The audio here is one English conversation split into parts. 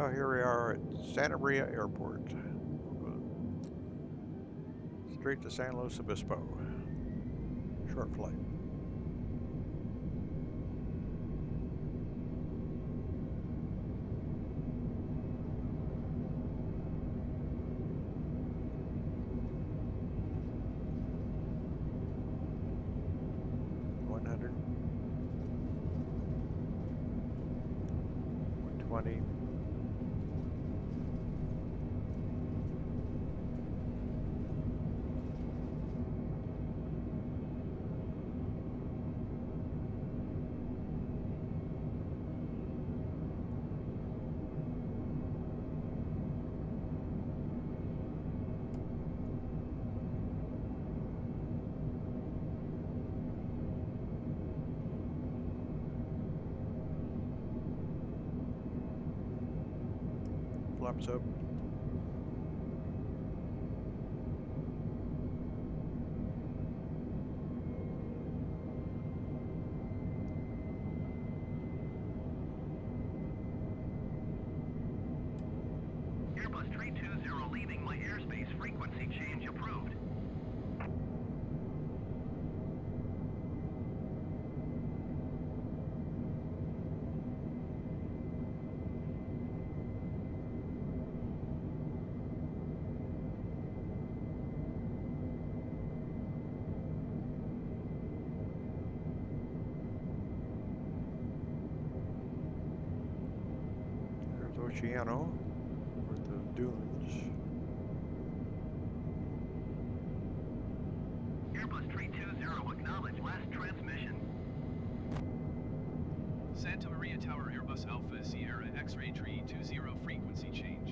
Well, here we are at Santa Maria Airport. We'll go straight to San Luis Obispo. Short flight. Flaps up. Airbus A320 leaving my airspace, frequency change approved. There's Oceano with the dunes. Airbus A320 acknowledge last transmission. Santa Maria Tower, Airbus Alpha Sierra X-ray A320 frequency change.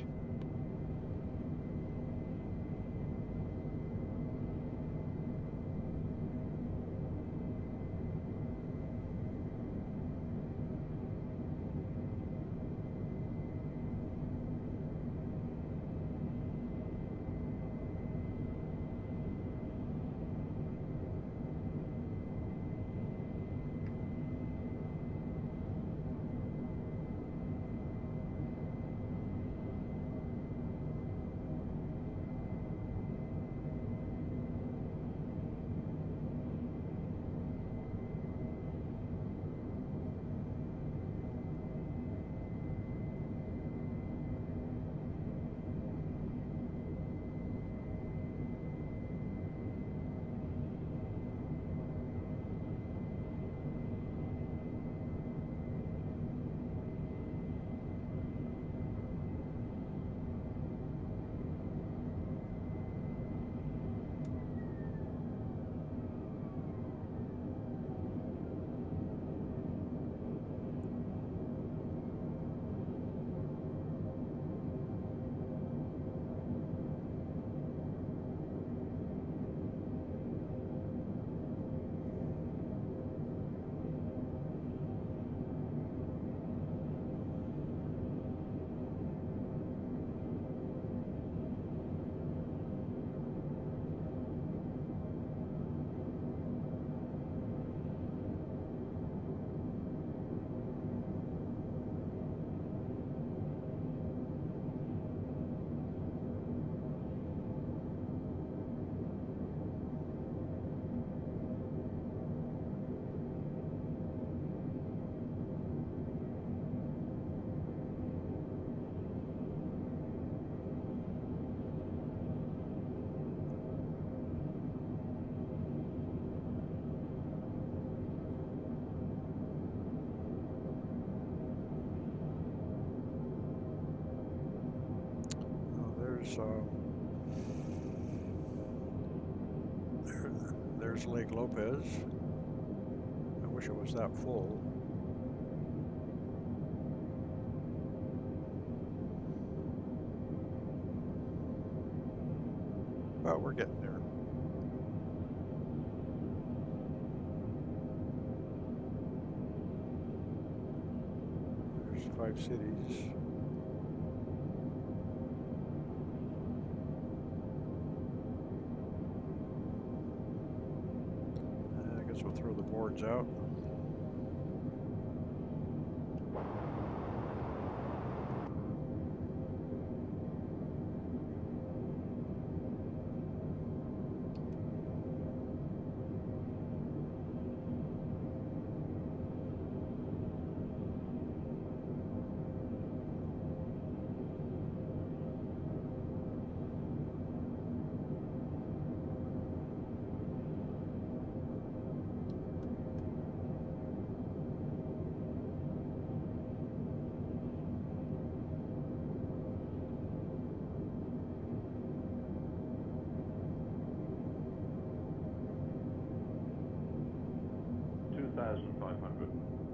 There's Lake Lopez. I wish it was that full. But we're getting there. There's 5 cities. We'll throw the boards out. 1,500.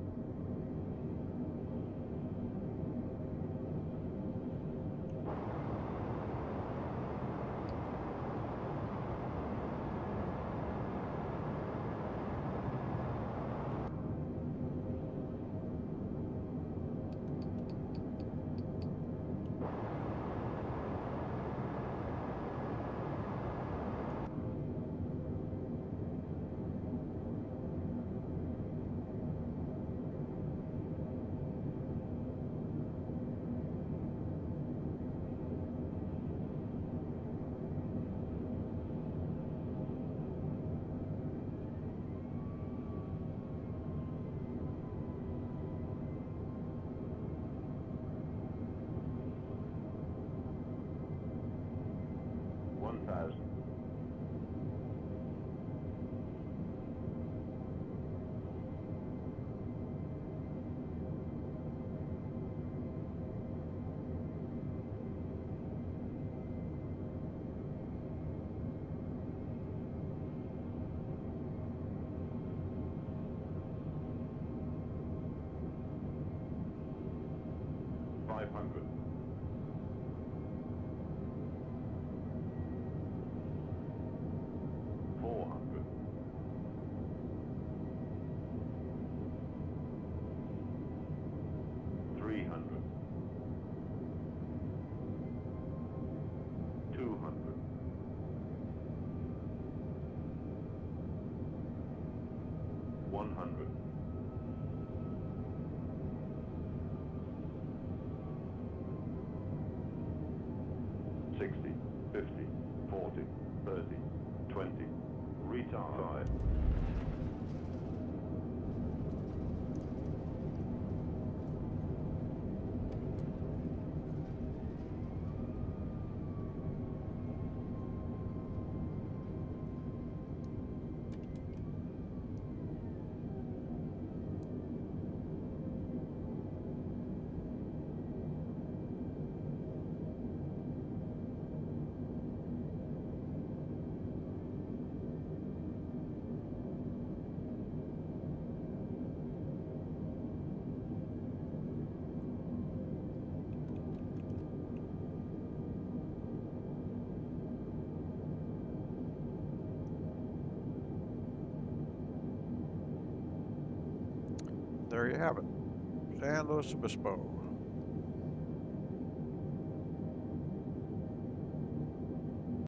1,000. 500. 400. 300. 200. 100. 60, 50, 40, 30, 20, retard. 5. There you have it. San Luis Obispo.